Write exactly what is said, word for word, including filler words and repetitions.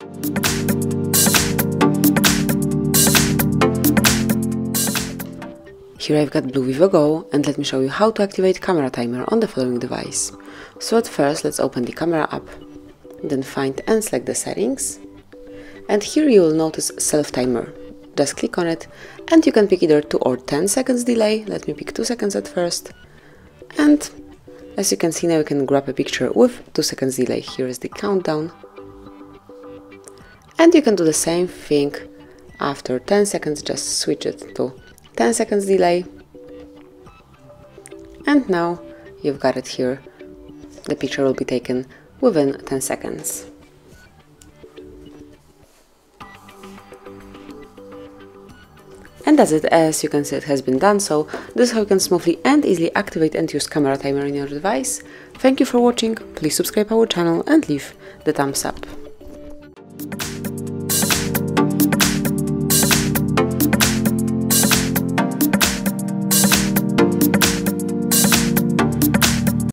Here I've got Blue Vivo Go, and let me show you how to activate camera timer on the following device. So at first let's open the camera app, then find and select the settings, and here you will notice self timer. Just click on it and you can pick either two or ten seconds delay. Let me pick two seconds at first, and as you can see now you can grab a picture with two seconds delay. Here is the countdown, and you can do the same thing after ten seconds, just switch it to ten seconds delay, and now you've got it here. The picture will be taken within ten seconds. And that's it. As you can see, it has been done. So this is how you can smoothly and easily activate and use camera timer in your device. Thank you for watching, please subscribe our channel and leave the thumbs up.